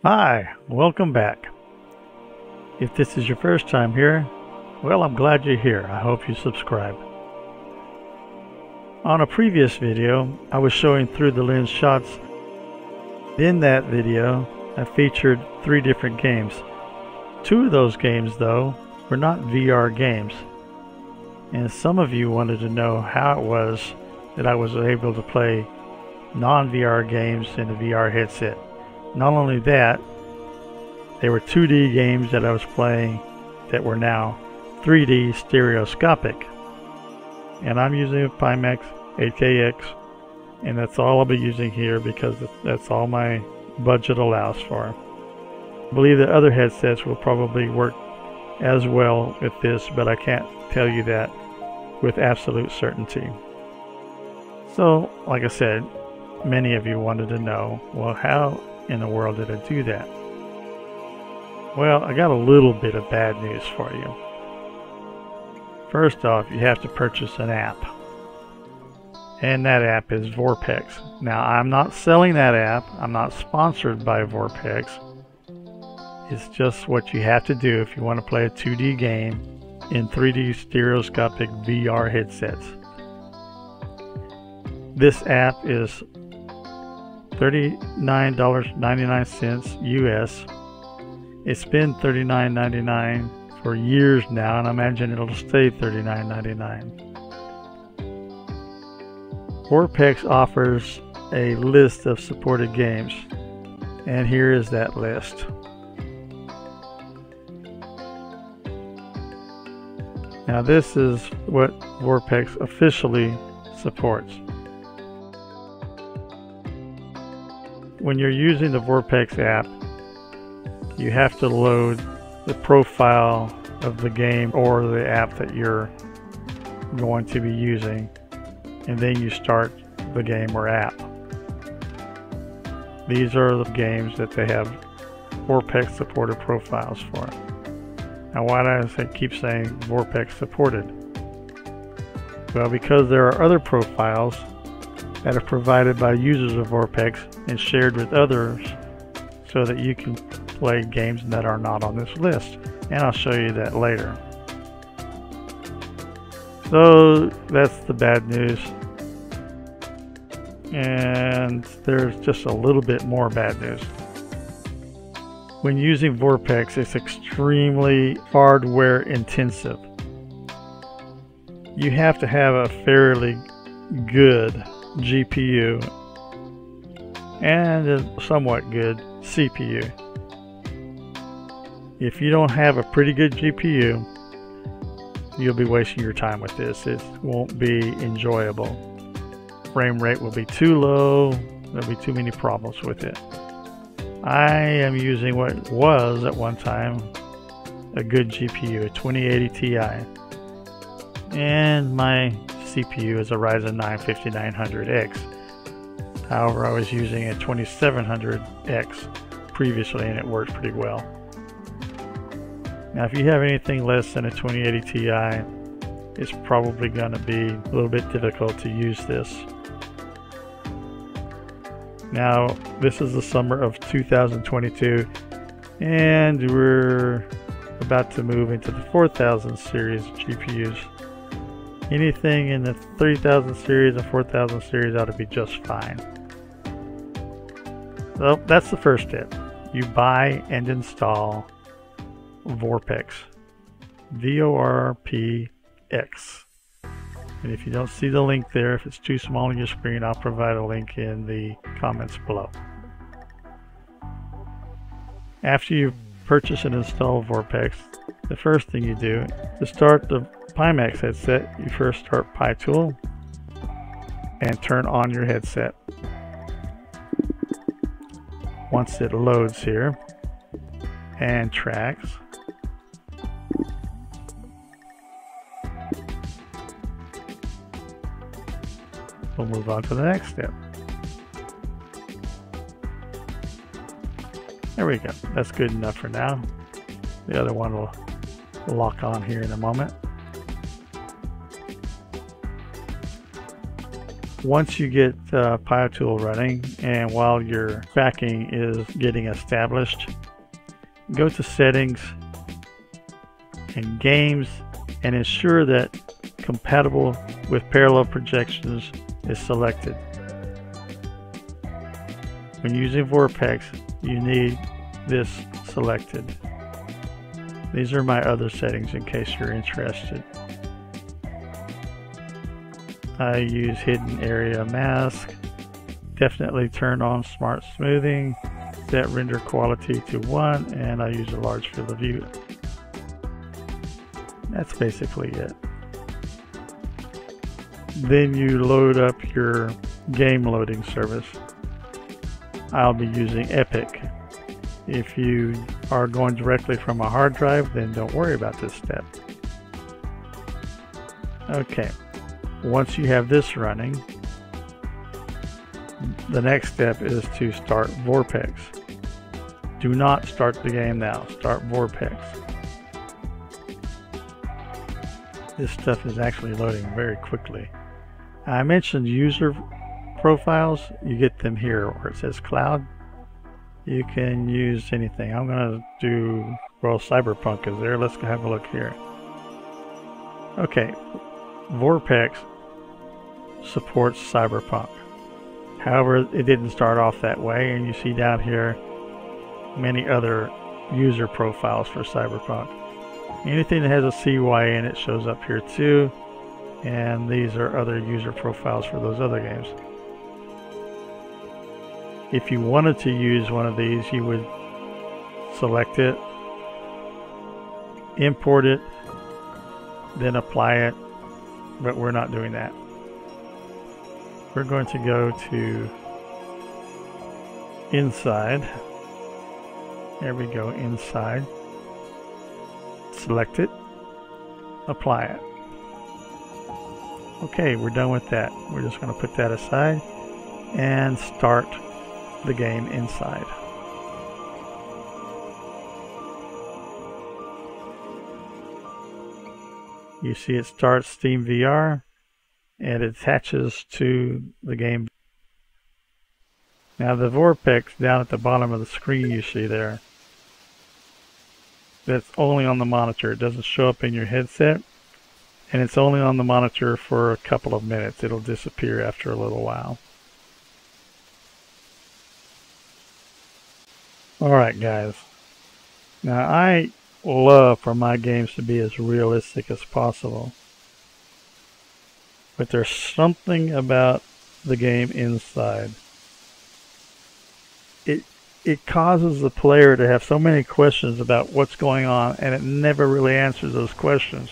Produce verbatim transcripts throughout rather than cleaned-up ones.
Hi, welcome back. If this is your first time here, well, I'm glad you're here. I hope you subscribe. On a previous video, I was showing through the lens shots. In that video, I featured three different games. Two of those games, though, were not V R games. And some of you wanted to know how it was that I was able to play non-V R games in a V R headset. Not only that, they were two D games that I was playing that were now three D stereoscopic. And I'm using a Pimax eight K X, and that's all I'll be using here because that's all my budget allows for. I believe that other headsets will probably work as well with this, but I can't tell you that with absolute certainty. So, like I said, many of you wanted to know, well, how in the world did I do that? Well, I got a little bit of bad news for you. First off, you have to purchase an app. And that app is vorpX. Now, I'm not selling that app. I'm not sponsored by vorpX. It's just what you have to do if you want to play a two D game in three D stereoscopic V R headsets. This app is thirty-nine ninety-nine U S. It's been thirty-nine ninety-nine for years now, and I imagine it'll stay thirty-nine ninety-nine. vorpX offers a list of supported games, and here is that list. Now this is what vorpX officially supports. When you're using the vorpX app, you have to load the profile of the game or the app that you're going to be using, and then you start the game or app. These are the games that they have vorpX supported profiles for. Now, why do I say, keep saying vorpX supported? Well, because there are other profiles that are provided by users of vorpX and shared with others so that you can play games that are not on this list. And I'll show you that later. So that's the bad news. And there's just a little bit more bad news. When using vorpX, it's extremely hardware intensive. You have to have a fairly good G P U and a somewhat good C P U. If you don't have a pretty good G P U, you'll be wasting your time with this. It won't be enjoyable. Frame rate will be too low. There'll be too many problems with it. I am using what was at one time a good G P U, a twenty eighty Ti, and my C P U is a Ryzen nine fifty-nine hundred X. However, I was using a twenty-seven hundred X previously, and it worked pretty well. Now, if you have anything less than a twenty eighty Ti, it's probably going to be a little bit difficult to use this. Now, this is the summer of two thousand twenty-two, and we're about to move into the four thousand series G P Us. Anything in the three thousand series and four thousand series ought to be just fine. So that's the first step. You buy and install vorpX. V O R P X. And if you don't see the link there, if it's too small on your screen, I'll provide a link in the comments below. After you purchase and install vorpX, the first thing you do to start the Pimax headset, you first start PyTool and turn on your headset. Once it loads here and tracks, we'll move on to the next step. There we go. That's good enough for now. The other one will lock on here in a moment. Once you get uh, PyTool running and while your tracking is getting established, go to Settings and Games and ensure that Compatible with Parallel Projections is selected. When using vorpX, you need this selected. These are my other settings in case you're interested. I use Hidden Area Mask, definitely turn on Smart Smoothing, set render quality to one, and I use a large field of view. That's basically it. Then you load up your game loading service. I'll be using Epic. If you are going directly from a hard drive, then don't worry about this step. Okay, once you have this running, the next step is to start vorpX. Do not start the game now, start vorpX. This stuff is actually loading very quickly. I mentioned user profiles. You get them here where it says cloud. You can use anything. I'm going to do, well, Cyberpunk is there. Let's go have a look here. Okay, vorpX supports Cyberpunk. However, it didn't start off that way, and you see down here many other user profiles for Cyberpunk. Anything that has a C Y in it shows up here too, and these are other user profiles for those other games. If you wanted to use one of these, you would select it, import it, then apply it, but we're not doing that. We're going to go to Inside. There we go, Inside. Select it, apply it. Okay, we're done with that. We're just going to put that aside and start the game inside. You see it starts Steam V R and it attaches to the game. Now the vorpX down at the bottom of the screen you see there, that's only on the monitor. It doesn't show up in your headset, and it's only on the monitor for a couple of minutes. It'll disappear after a little while. Alright guys, now I love for my games to be as realistic as possible, but there's something about the game inside. It it causes the player to have so many questions about what's going on, and it never really answers those questions.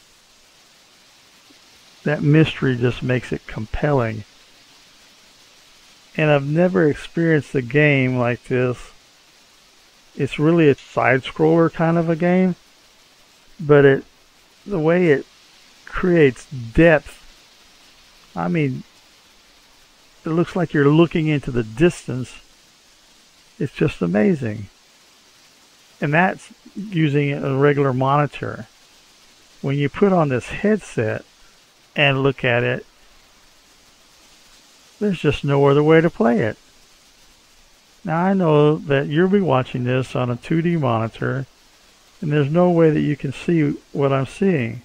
That mystery just makes it compelling. And I've never experienced a game like this. It's really a side-scroller kind of a game, but it, the way it creates depth, I mean, it looks like you're looking into the distance. It's just amazing. And that's using a regular monitor. When you put on this headset and look at it, there's just no other way to play it. Now I know that you'll be watching this on a two D monitor, and there's no way that you can see what I'm seeing.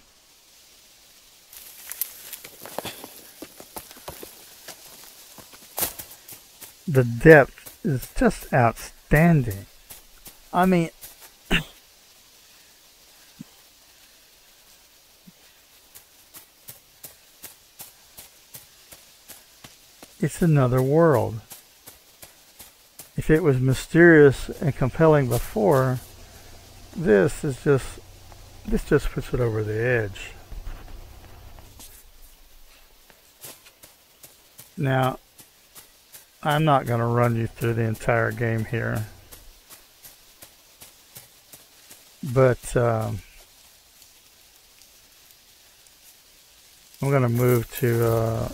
The depth is just outstanding. I mean, it's another world. If it was mysterious and compelling before, this is just, this just puts it over the edge. Now, I'm not going to run you through the entire game here, but um, I'm going to move to uh,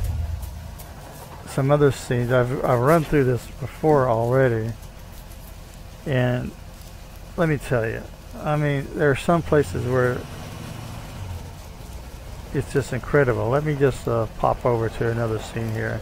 some other scenes. I've, I've run through this before already, and let me tell you, I mean, there are some places where it's just incredible. Let me just uh, pop over to another scene here.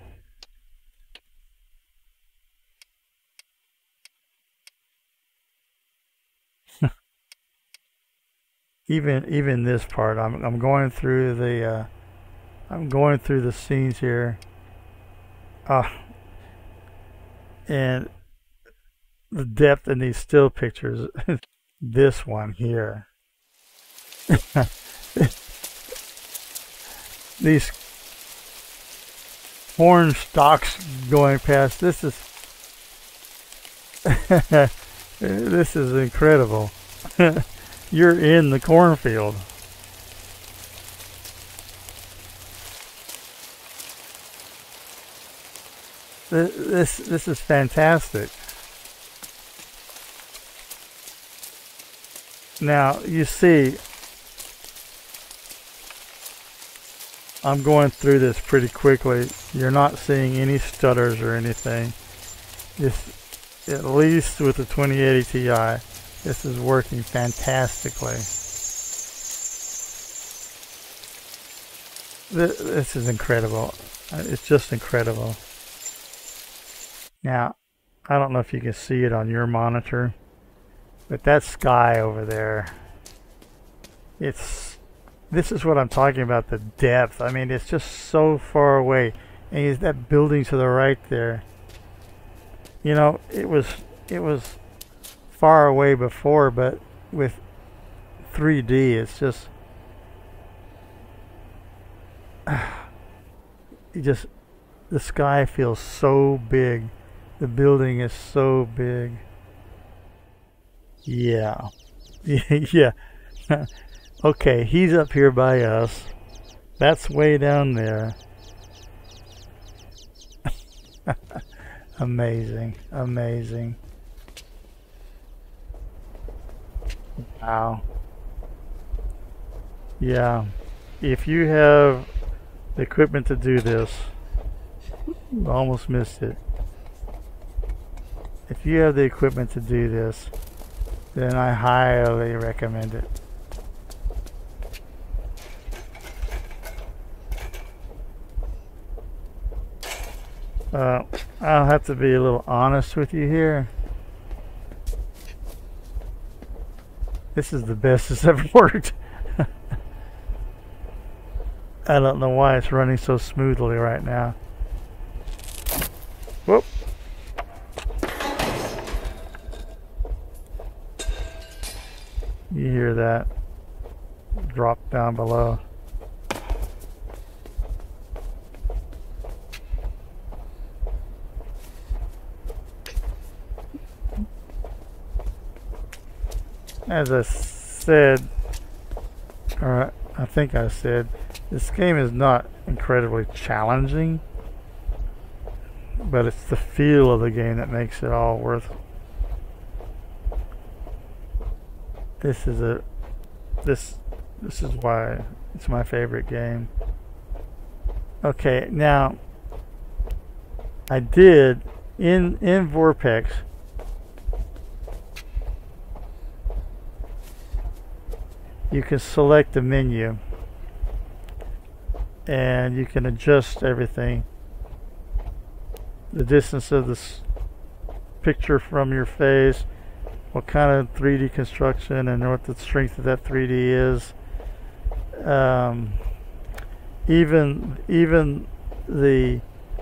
even even this part, I'm I'm going through the uh, I'm going through the scenes here, uh, and the depth in these still pictures. This one here. These corn stalks going past. This is this is incredible. You're in the cornfield. This this is fantastic. Now you see, I'm going through this pretty quickly. You're not seeing any stutters or anything. This, at least with the twenty eighty Ti, this is working fantastically. This, this is incredible. It's just incredible. Now, I don't know if you can see it on your monitor, but that sky over there, it's, this is what I'm talking about, the depth. I mean, it's just so far away. And is that building to the right there? You know, it was it was far away before, but with three D, it's just you just the sky feels so big. The building is so big. Yeah. Yeah. Okay, he's up here by us. That's way down there. Amazing. Amazing. Wow. Yeah. If you have the equipment to do this, almost missed it. If you have the equipment to do this, then I highly recommend it. Uh, I'll have to be a little honest with you here. This is the best it's ever worked. I don't know why it's running so smoothly right now. Whoop. You hear that drop down below. As I said, or I think I said, this game is not incredibly challenging, but it's the feel of the game that makes it all worth it. This is a this this is why it's my favorite game. Okay, now I did in in vorpX. You can select the menu and you can adjust everything. The distance of this picture from your face, what kind of three D construction, and what the strength of that three D is. Um, even even the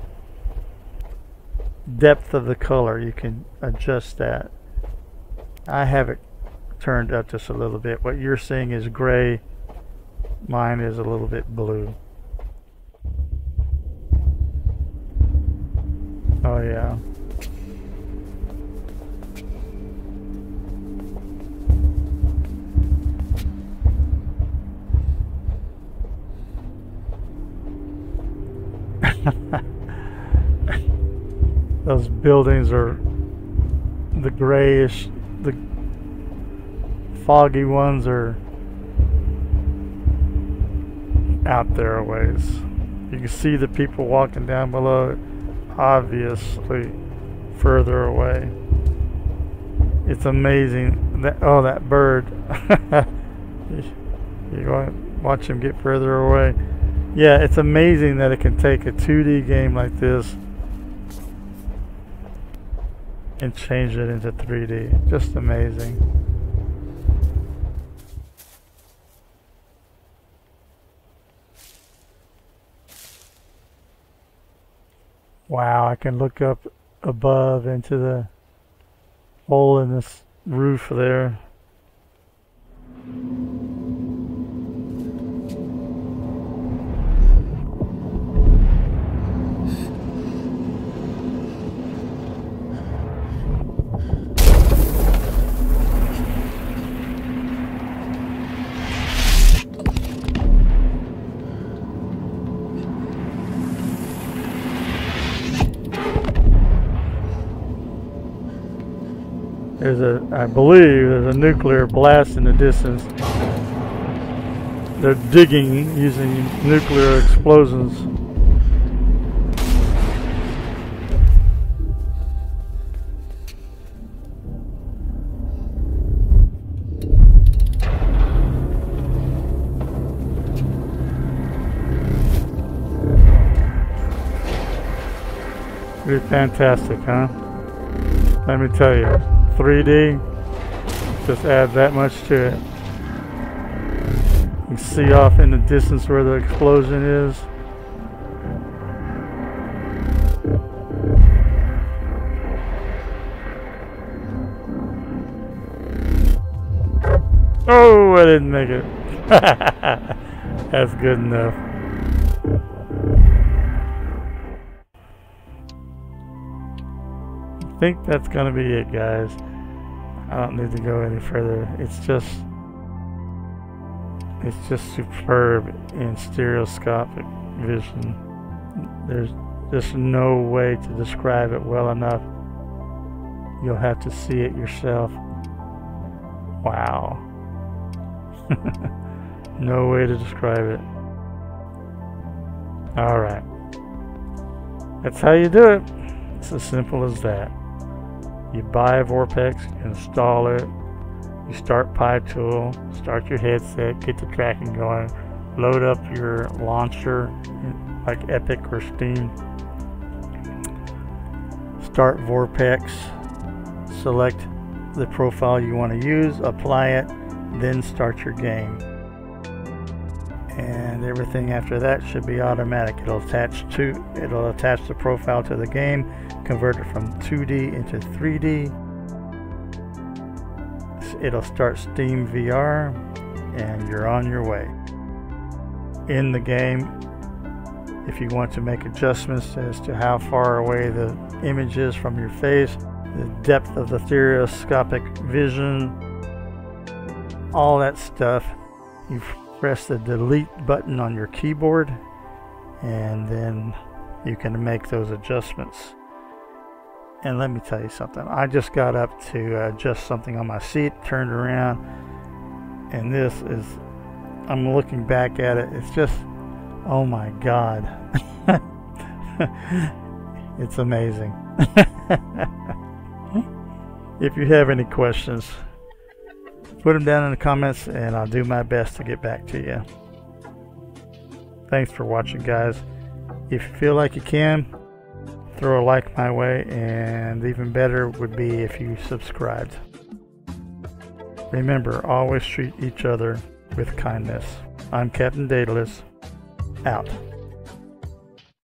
depth of the color, you can adjust that. I have it turned up just a little bit. What you're seeing is gray. Mine is a little bit blue. Oh yeah. Those buildings are the grayish, the foggy ones are out there a ways. You can see the people walking down below, obviously further away. It's amazing. That, oh, that bird. You're going Watch him get further away. Yeah, it's amazing that it can take a two D game like this and change it into three D. Just amazing. Wow, I can look up above into the hole in this roof there. There's a, I believe there's a nuclear blast in the distance. They're digging using nuclear explosions. Pretty fantastic, huh? Let me tell you. three D just adds that much to it. You can see off in the distance where the explosion is. Oh, I didn't make it. That's good enough. I think that's gonna be it, guys. I don't need to go any further. It's just it's just superb in stereoscopic vision. There's just no way to describe it well enough. You'll have to see it yourself. Wow. No way to describe it. Alright. That's how you do it. It's as simple as that. You buy a vorpX, install it, you start PyTool, start your headset, get the tracking going, load up your launcher like Epic or Steam, start vorpX, select the profile you want to use, apply it, then start your game. And everything after that should be automatic. It'll attach to it'll attach the profile to the game, convert it from two D into three D. It'll start Steam V R, and you're on your way. In the game, if you want to make adjustments as to how far away the image is from your face, the depth of the stereoscopic vision, all that stuff, you press the delete button on your keyboard, and then you can make those adjustments. And let me tell you something, I just got up to adjust something on my seat, turned around, and this is, I'm looking back at it, it's just, oh my God. It's amazing. If you have any questions, put them down in the comments and I'll do my best to get back to you. Thanks for watching, guys. If you feel like you can, throw a like my way, and even better would be if you subscribed. Remember, always treat each other with kindness. I'm Captain Daedalus, out.